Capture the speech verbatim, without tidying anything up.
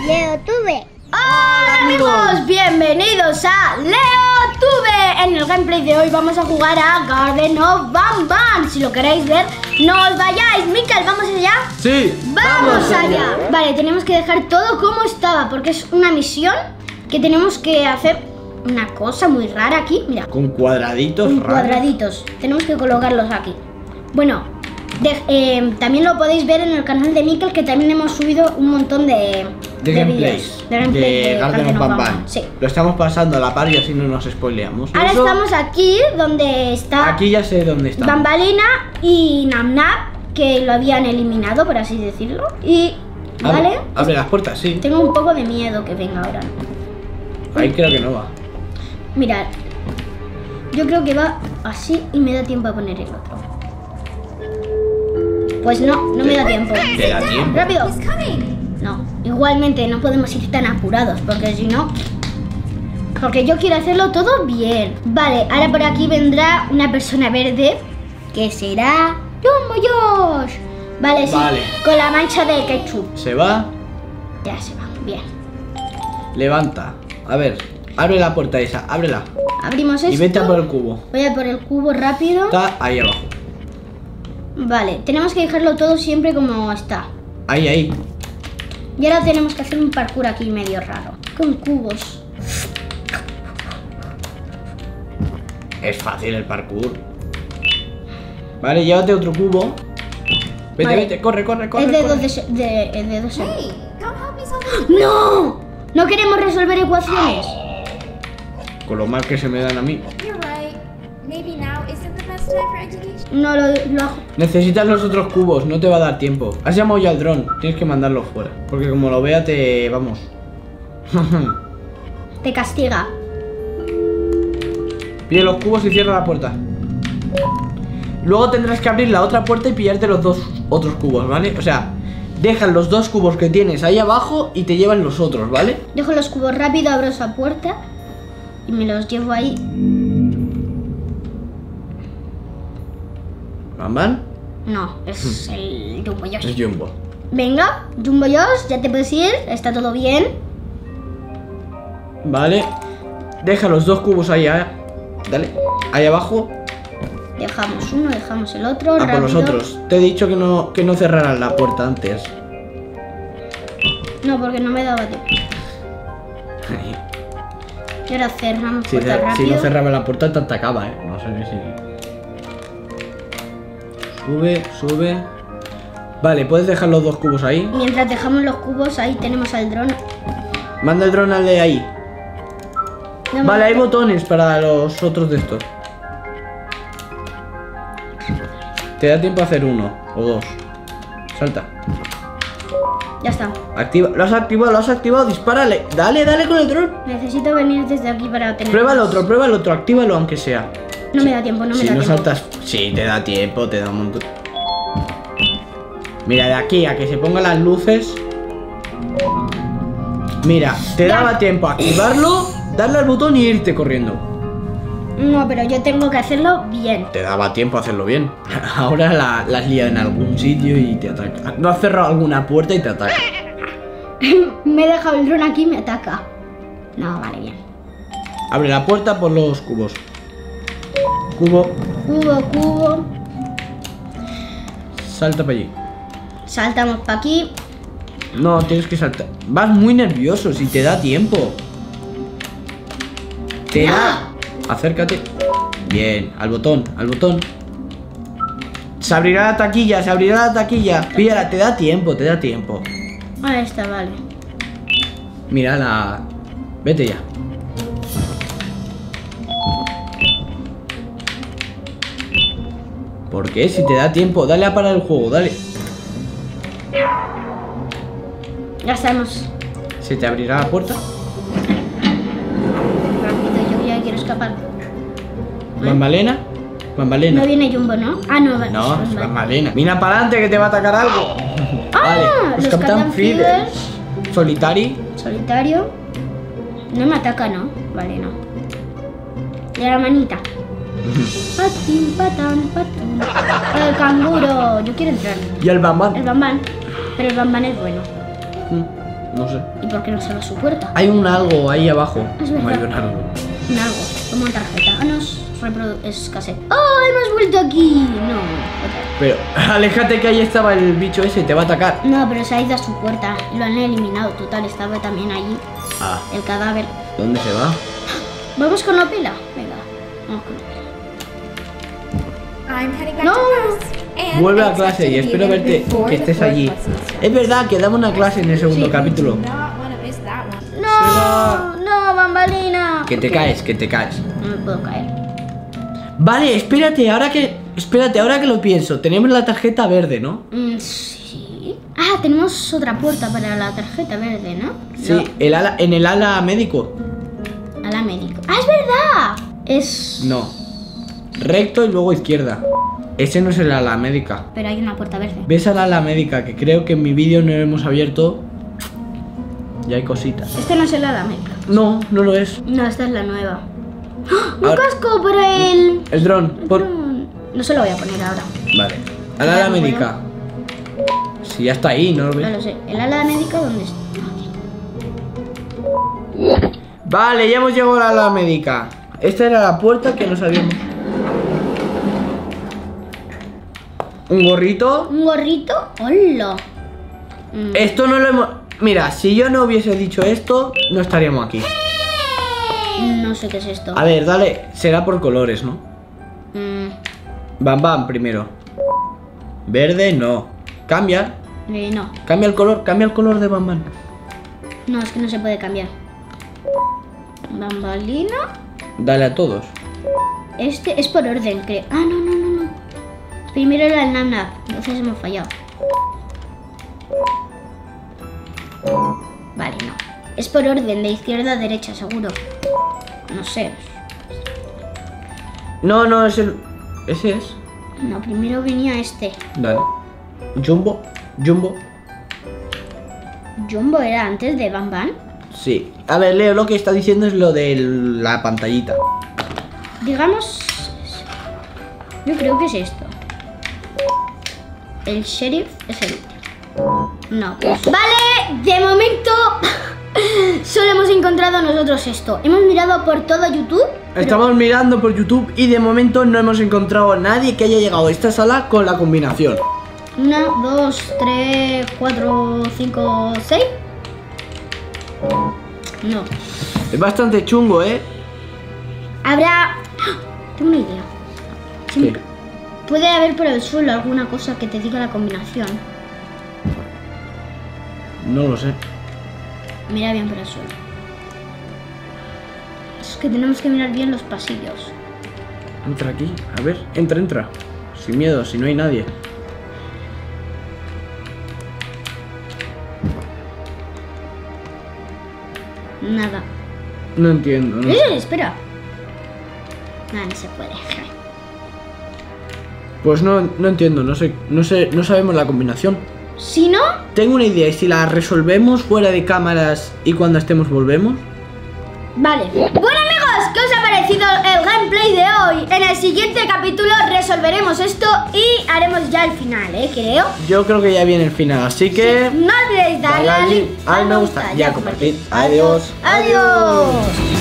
LeoTube. ¡Hola amigos! Bienvenidos a LeoTube. En el gameplay de hoy vamos a jugar a Garden of Banban. Si lo queréis ver, no os vayáis. Mikel, ¿vamos allá? Sí, ¡Vamos, vamos allá! allá. Vale, tenemos que dejar todo como estaba, porque es una misión que tenemos que hacer una cosa muy rara aquí. Mira, Con cuadraditos con raros. cuadraditos. Tenemos que colocarlos aquí. Bueno, de- eh, también lo podéis ver en el canal de Mikel, que también hemos subido un montón de, De gameplays. vídeos. De gameplay de Garden of Banban. Sí. Lo estamos pasando a la par y así no nos spoileamos. Ahora Eso- estamos aquí donde está Aquí ya sé dónde está. Bambalina y Namnap, que lo habían eliminado, por así decirlo. Y, Abre, ¿vale? abre las puertas, sí. Tengo un poco de miedo que venga ahora. Ahí creo que no va. Mirad, yo creo que va así y me da tiempo a poner el otro. Pues no, no me da tiempo. Te da tiempo. ¡Rápido! No, igualmente no podemos ir tan apurados, porque si no... Porque yo quiero hacerlo todo bien. Vale, ahora por aquí vendrá una persona verde, que será Jumbo Josh. Vale, sí, Vale. con la mancha de ketchup. Se va, Ya se va, bien. levanta. A ver, abre la puerta esa, ábrela. Abrimos esto. Y vete a por el cubo. Voy a por el cubo rápido. Está ahí abajo. Vale, tenemos que dejarlo todo siempre como está. Ahí, ahí. Y ahora tenemos que hacer un parkour aquí medio raro. Con cubos. Es fácil el parkour. Vale, llévate otro cubo. Vete, Vale. vete, corre, corre, corre. Es de corre. dos de, se- de, es de dos segundos. ¡No! No queremos resolver ecuaciones. Con lo mal que se me dan a mí. You're right. Maybe now isn't the best time for education. No lo, lo hago. Necesitas los otros cubos, no te va a dar tiempo. Has llamado ya al dron, tienes que mandarlo fuera. Porque como lo vea te... vamos. Te castiga. Pide los cubos y cierra la puerta. Luego tendrás que abrir la otra puerta y pillarte los dos otros cubos, ¿vale? O sea, dejan los dos cubos que tienes ahí abajo y te llevan los otros, ¿vale? Dejo los cubos rápido, abro esa puerta y me los llevo ahí. ¿Van, van? No, es el Jumbo Josh. Es Jumbo. Venga, Jumbo Josh, ya te puedes ir. Está todo bien. Vale. Deja los dos cubos ahí, ahí. Dale. Ahí abajo. Dejamos uno, dejamos el otro. A por rápido. los otros. Te he dicho que no, que no cerraran la puerta antes. No, porque no me daba tiempo. Y ahora cerramos Si, puerta cer- si rápido. no cerraba la puerta te atacaba, eh. No sé si... Sube, sube. Vale, puedes dejar los dos cubos ahí. Mientras dejamos los cubos, ahí tenemos al dron. Manda el dron al de ahí. No me- Vale, hay botones para los otros de estos. Te da tiempo a hacer uno o dos. Salta. Ya está. Activa. Lo has activado, lo has activado. Dispárale. Dale, dale con el dron. Necesito venir desde aquí para tener... Prueba el más. otro, prueba el otro. Actívalo aunque sea. No me da tiempo, no me Si da no tiempo. saltas. Sí, te da tiempo, te da un montón. Mira, de aquí a que se pongan las luces. Mira, te Ya. daba tiempo a activarlo, darle al botón y irte corriendo. No, pero yo tengo que hacerlo bien. Te daba tiempo a hacerlo bien. Ahora la, la has liado en algún sitio y te ataca. No has cerrado alguna puerta y te ataca. Me he dejado el dron aquí y me ataca. No, vale, bien. Abre la puerta por los cubos. Cubo, Cubo, cubo. salta para allí. Saltamos para aquí. No, tienes que saltar. Vas muy nervioso si te da tiempo. Te da. Acércate. Bien, al botón, al botón. Se abrirá la taquilla, se abrirá la taquilla. Píllala, te da tiempo, te da tiempo. Ahí está, vale. Mira la... Vete ya. ¿Por qué? Si te da tiempo, dale a parar el juego, dale. Ya estamos. Se te abrirá la puerta. Rápido, yo ya quiero escapar. Bambalena. Bambalena. No viene Jumbo, ¿no? Ah, no, vale. No, vale. es Bambalena. Mira para adelante que te va a atacar algo. Vale, pues los Capitán Captain Feeders. Solitari. Solitario. No me ataca, ¿no? Vale, no. Y a la manita. Patín, patán, patán. El canguro. Yo quiero entrar. Y el Bamban. El bambán. Pero el bambán es bueno. No sé. ¿Y por qué no cerró su puerta? Hay un algo ahí abajo. Es verdad. Hay un algo. Un algo, como una tarjeta. Ah, no, es, reprodu- es cassette. ¡Oh, hemos vuelto aquí! No, otra vez. Pero aléjate que ahí estaba el bicho ese, te va a atacar. No, pero se ha ido a su puerta. Lo han eliminado total. Estaba también allí Ah, el cadáver. ¿dónde se va? ¿Vamos con Opela? Venga, vamos con Opela. I'm heading back No. to class. And Vuelve I a expect clase to y be espero there verte before que the estés fourth allí. lesson starts. Es verdad que daba una clase en el segundo Sí. capítulo. Do not want to miss that one. ¡No! ¡No, bambalina! Que te caes, que te caes. No me puedo caer. Vale, espérate, ahora que. Espérate, ahora que lo pienso. Tenemos la tarjeta verde, ¿no? Mm, sí. Ah, tenemos otra puerta para la tarjeta verde, ¿no? Sí, el ala, en el ala médico. No, a la médico. ¡Ah, es verdad! Es... No. Recto y luego izquierda. Ese no es el ala médica. Pero hay una puerta verde. ¿Ves al ala médica? Que creo que en mi vídeo no lo hemos abierto. Y hay cositas. Este no es el ala médica. No, no lo es. No, esta es la nueva. ¡Ah! ¡Un Ahora- casco para el... El dron. Por... No se lo voy a poner ahora. Vale. Al ala médica. Si ya está ahí, ¿no lo No ves? lo sé. ¿El ala médica dónde está? Aquí. Vale, ya hemos llegado a la ala médica. Esta era la puerta que nos habíamos. Un gorrito. ¿Un gorrito? ¡Hola! Mm. Esto no lo hemos... Mira, si yo no hubiese dicho esto, no estaríamos aquí. No sé qué es esto. A ver, dale. Será por colores, ¿no? Mm, Bam Bam primero. Verde, no. Cambia. eh, no. Cambia el color. Cambia el color de Bam Bam. No, es que no se puede cambiar. Bambalina. Dale a todos. Este es por orden, creo. Ah, no, no, no, no. Primero era el Nam Nam. Entonces hemos fallado. Vale, no. Es por orden, de izquierda a derecha, seguro. No sé. No, no, es el... Ese es. No, primero venía este. Dale. Jumbo. Jumbo. Jumbo era antes de Bam Bam. Sí. A ver, Leo, lo que está diciendo es lo de la pantallita. Digamos... Yo creo que es esto. El sheriff es el último. No. Pues... Vale, de momento... Solo hemos encontrado nosotros esto. Hemos mirado por todo YouTube. pero- Estamos mirando por YouTube y de momento no hemos encontrado a nadie que haya llegado a esta sala con la combinación. Una, dos, tres, cuatro, cinco, seis. No. Es bastante chungo, ¿eh? Habrá... ¡Ah! Tengo una idea. Sí, ¿Qué? puede haber por el suelo alguna cosa que te diga la combinación. No lo sé. Mira bien por el suelo. Es que tenemos que mirar bien los pasillos. Entra aquí. A ver, entra, entra. Sin miedo, si no hay nadie. Nada. No entiendo, no Eh, sé. espera. Nada, no se puede. Pues no, no entiendo, no sé, no sé, no sabemos la combinación. Si no, Tengo una idea, y si la resolvemos fuera de cámaras y cuando estemos volvemos. vale. Bueno amigos, ¿qué os ha parecido el gameplay de hoy? En el siguiente capítulo resolveremos esto y haremos ya el final, ¿eh? Creo. Yo creo que ya viene el final, así que... No olvidéis darle Dale al al- al me gusta y a compartir. Adiós. Adiós.